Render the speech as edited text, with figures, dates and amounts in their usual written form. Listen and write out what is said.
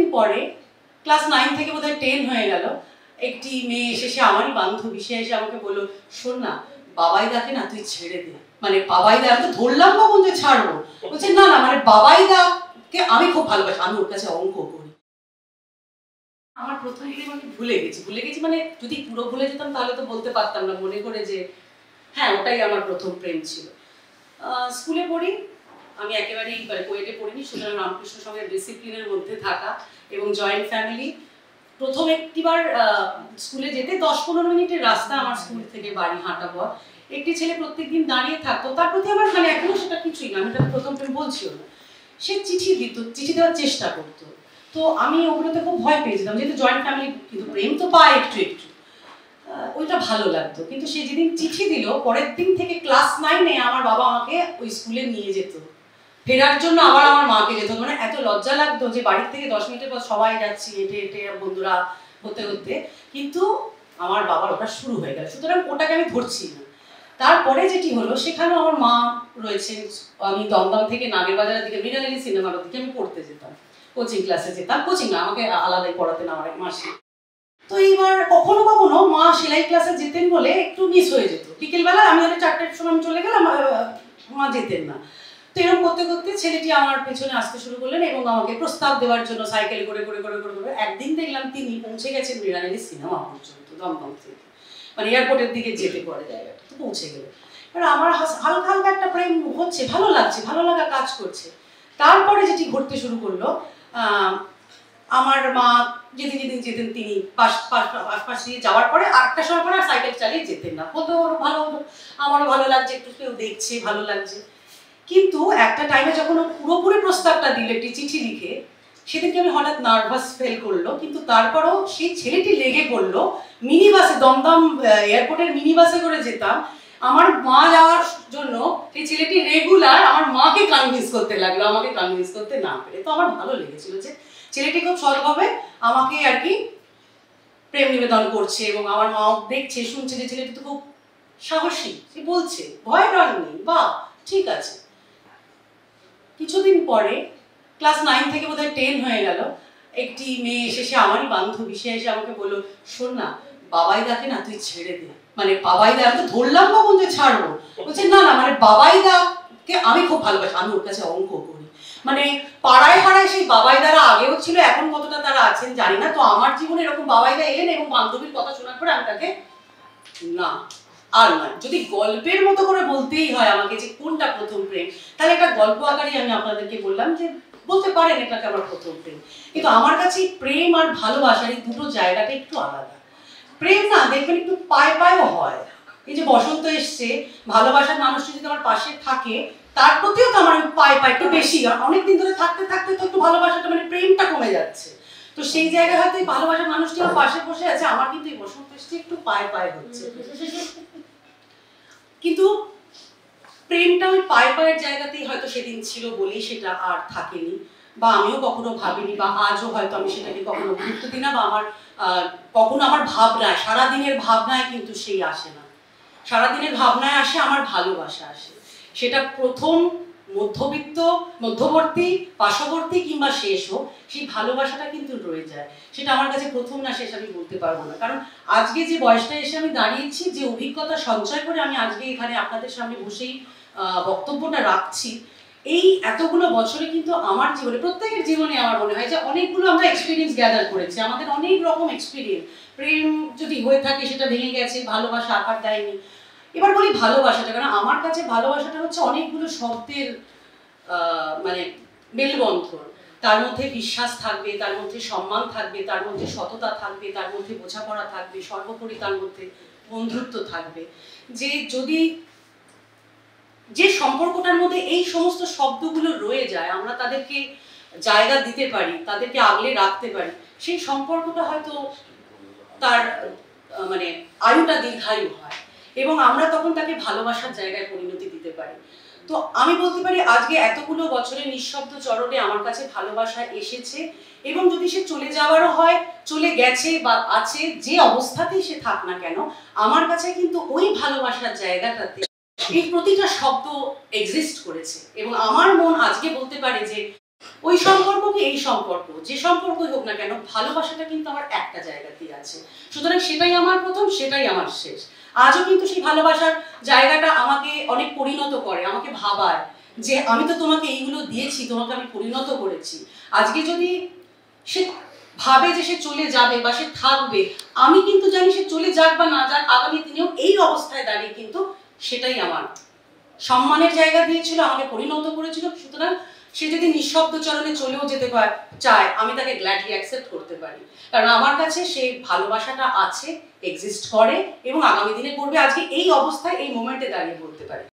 পরে ক্লাস 9 থেকে বোধহয় 10 হয়ে গেল, একটি মেয়ে এসে আমারই বান্ধবী, সে এসে আমাকে বললো, শোন না বাবাইদাকে না তুই ছেড়ে দে। মানে বাবাইদা, আমি তো ধরলাম কখন যে ছাড়বো, বলছে না না মানে বাবাইদাকে আমি খুব ভালোবাসি, আমি ওর কাছে অঙ্ক করি। আমার প্রথম প্রেম আমি ভুলে গেছি মানে যদি পুরো ভুলে যেতাম তাহলে তো বলতে পারতাম না, মনে করে যে হ্যাঁ ওটাই আমার প্রথম প্রেম ছিল। স্কুলে পড়ি, আমি একেবারেই কোয়েটে পড়িনি, সুতরাং রামকৃষ্ণ সঙ্গে ডিসিপ্লিনের মধ্যে থাকা এবং জয়েন্ট ফ্যামিলি। প্রথম একটিবার স্কুলে যেতে 10-15 মিনিটের রাস্তা আমার স্কুল থেকে বাড়ি, হাঁটা পথ। একটি ছেলে প্রত্যেকদিন দাঁড়িয়ে থাকতো, তার প্রতি আমার মানে এখনো সেটা কিছুই না, আমি তাকে প্রথম প্রেম বলছিও না। সে চিঠি দিত, চিঠি দেওয়ার চেষ্টা করতো, তো আমি ওগুলোতে খুব ভয় পেয়েছিলাম, যেহেতু জয়েন্ট ফ্যামিলি, কিন্তু প্রেম তো পায় একটু একটু, ওইটা ভালো লাগতো। কিন্তু সে যেদিন চিঠি দিল, পরের দিন থেকে ক্লাস 9-এ আমার বাবা আমাকে ওই স্কুলে নিয়ে যেত, ফেরার জন্য আবার আমার মাকে যেত। মানে এত লজ্জা লাগতো যে বাড়ির থেকে 10 মিনিটের পর সবাই যাচ্ছি হেঁটে হেঁটে বন্ধুরা হতে হতে, কিন্তু আমার বাবার ওটা শুরু হয়ে গেল, সুতরাং ওটাকে আমি ধরছি না। তারপরে যেটি হলো, সেখানেও আমার মা রয়েছেন, আমি দমদম থেকে নাগেরবাজারের দিকে মৃণালিনী সিনেমার দিকে আমি পড়তে যেতাম, কোচিং ক্লাসে যেতাম, কোচিং না আমাকে আলাদাই পড়াতেন আমার এক মাসে। তো এইবার কখনো কখনো মা সেলাই ক্লাসে যেতেন বলে একটু মিস হয়ে যেত, বিকেলবেলা আমি হয়তো 4টার সময় আমি চলে গেলাম, মা যেতেন না। তো এরকম করতে করতে ছেলেটি আমার পেছনে আসতে শুরু করলেন এবং আমাকে প্রস্তাব দেওয়ার জন্য সাইকেল করে করে করে করে করে একদিন দেখলাম তিনি পৌঁছে গেছেন মৃণালিনী সিনেমা পর্যন্ত, দমদম থেকে, মানে এয়ারপোর্টের দিকে যেতে পড়ে জায়গাটা, তো পৌঁছে গেলেন। এবার আমার হালকা হালকা একটা প্রেম হচ্ছে, ভালো লাগছে, ভালো লাগা কাজ করছে। তারপরে যেটি ঘটতে শুরু করলো, আমার মা যেদিন যেদিন যেতেন তিনি পাশ দিয়ে যাওয়ার পরে 8টার সময় পরে আর সাইকেল চালিয়ে যেতেন না, বলতো ওর ভালো হলো, আমারও ভালো লাগছে, একটু কেউ দেখছে ভালো লাগছে। কিন্তু একটা টাইমে যখন ও পুরোপুরি প্রস্তাবটা দিল একটি চিঠি লিখে, সেদিনকে আমি হঠাৎ নার্ভাস ফিল করলো, কিন্তু তারপরও সেই ছেলেটি লেগে পড়লো। মিনি বাসে, দমদম এয়ারপোর্টের মিনি বাসে করে যেতাম, আমার মা যাওয়ার জন্য সেই ছেলেটি রেগুলার আমার মাকে কনভিন্স করতে লাগলো, আমাকে কনভিন্স করতে না পেরে। তো আমার ভালো লেগেছিল যে ছেলেটি খুব সৎভাবে আমাকে আর কি প্রেম নিবেদন করছে, এবং আমার মাও দেখছে শুনছে যে ছেলেটি তো খুব সাহসী, সে বলছে, ভয় ডর নেই, বা ঠিক আছে। কিছুদিন পরে ক্লাস 9 থেকে বোধহয় 10 হয়ে গেল, একটি মেয়ে এসে আমারই বান্ধবী, সে এসে আমাকে বললো, শোন না বাবাইদাকে না তুই ছেড়ে দে। মানে বাবাইদা, আমি তো ধরলাম কখন যে ছাড়বো, বলছে না না মানে বাবাইদাকে আমি খুব ভালোবাসি, আমি ওর কাছে অঙ্ক করি। মানে পাড়ায় পাড়ায় সেই বাবাইদারা আগেও ছিল, এখন কতটা তারা আছেন জানি না। তো আমার জীবনে এরকম বাবাইদা এলেন এবং বান্ধবীর কথা শোনার পরে আমি তাকে না আর নয়, যদি গল্পের মতো করে বলতেই হয় আমাকে যে কোনটা প্রথম প্রেম, তাহলে একটা গল্প আকারে আমি আপনাদেরকে বললাম যে বলতে পারেন এটাকে আমার প্রথম প্রেম। কিন্তু আমার কাছে প্রেম আর ভালোবাসার এই দুটো জায়গাটা একটু আলাদা। প্রেম না দেখবেন একটু পায়ে পায়েও হয়, এই যে বসন্ত এসছে, ভালোবাসার মানুষটি যদি আমার পাশে থাকে তার প্রতিও তো আমার পায়ে পায়ে একটু বেশি, অনেকদিন ধরে থাকতে থাকতে তো একটু ভালোবাসাটা মানে প্রেমটা কমে যাচ্ছে। তো সেই জায়গায় হয়তো এই ভালোবাসার মানুষটি আমার পাশে বসে আছে, আমার কিন্তু এই বসন্ত এসছে একটু পায়ে পায়ে হচ্ছে। কিন্তু প্রেমটা ওই পায়ে পায়ের জায়গাতেই হয়তো সেদিন ছিল বলেই সেটা আর থাকেনি, বা আমিও কখনো ভাবিনি, বা আজও হয়তো আমি সেটাকে কখনো গুরুত্ব দিই না, বা আমার কখনো আমার ভাবনায়, সারাদিনের ভাবনায় কিন্তু সেই আসে না। সারাদিনের ভাবনায় আসে আমার ভালোবাসা আসে, সেটা প্রথম, মধ্যবিত্ত, মধ্যবর্তী, পার্শ্ববর্তী কিংবা শেষ হোক, সেই ভালোবাসাটা কিন্তু রয়ে যায়। সেটা আমার কাছে প্রথম না শেষ আমি বলতে পারবো না, কারণ আজকে যে বয়সটা এসে আমি দাঁড়িয়েছি, যে অভিজ্ঞতা সঞ্চয় করে আমি আজকে এখানে আপনাদের সামনে বসেই বক্তব্যটা রাখছি, এই এতগুলো বছরে কিন্তু আমার জীবনে, প্রত্যেকের জীবনে আমার মনে হয় যে অনেকগুলো আমরা এক্সপিরিয়েন্স গ্যাদার করেছি, আমাদের অনেক রকম এক্সপিরিয়েন্স। প্রেম যদি হয়ে থাকে সেটা ভেঙে গেছে, ভালোবাসা আকার দেয়নি। এবার বলি ভালোবাসাটা, কারণ আমার কাছে ভালোবাসাটা হচ্ছে অনেকগুলো শব্দের মানে মেলবন্ধন। তার মধ্যে বিশ্বাস থাকবে, তার মধ্যে সম্মান থাকবে, তার মধ্যে সততা থাকবে, তার মধ্যে বোঝাপড়া থাকবে, সর্বোপরি তার মধ্যে বন্ধুত্ব থাকবে। যে যদি যে সম্পর্কটার মধ্যে এই সমস্ত শব্দগুলো রয়ে যায়, আমরা তাদেরকে জায়গা দিতে পারি, তাদেরকে আগলে রাখতে পারি, সেই সম্পর্কটা হয়তো তার মানে আয়ুটা দীর্ঘায়ু হয়, এবং আমরা তখন তাকে ভালোবাসার জায়গায় পরিণতি দিতে পারি। তো আমি বলতে পারি আজকে এতগুলো বছরের নিঃশব্দ চরণে আমার কাছে ভালোবাসা এসেছে, এবং যদি সে চলে যাওয়ারও হয়, চলে গেছে বা আছে, যে অবস্থাতেই সে থাক না কেন, আমার কাছে কিন্তু ওই ভালোবাসার জায়গাটাতে এই প্রতিটা শব্দ এক্সিস্ট করেছে। এবং আমার মন আজকে বলতে পারে যে ওই সম্পর্ক কি এই সম্পর্ক, যে সম্পর্কই হোক না কেন, ভালোবাসাটা কিন্তু আমার একটা জায়গাতেই আছে। সুতরাং সেটাই আমার প্রথম, সেটাই আমার শেষ। আজও কিন্তু সেই ভালোবাসার জায়গাটা আমাকে অনেক পরিণত করে, আমাকে ভাবায় যে আমি তো তোমাকে এইগুলো দিয়েছি, তোমাকে আমি পরিণত করেছি। আজকে যদি সে ভাবে যে সে চলে যাবে বা সে থাকবে, আমি কিন্তু জানি সে চলে যাক বা না যাক, আগামী দিনেও এই অবস্থায় দাঁড়িয়ে কিন্তু সেটাই আমার সম্মানের জায়গা দিয়েছিল, আমাকে পরিণত করেছিল। সুতরাং সে যদি নিঃশব্দ চরণে চলেও যেতে চায়, আমি তাকে গ্ল্যাডলি অ্যাকসেপ্ট করতে পারি, কারণ আমার কাছে সেই ভালোবাসাটা আছে, এক্সিস্ট করে এবং আগামী দিনে করবে। আজকে এই অবস্থায় এই মোমেন্টে দাঁড়িয়ে বলতে পারি।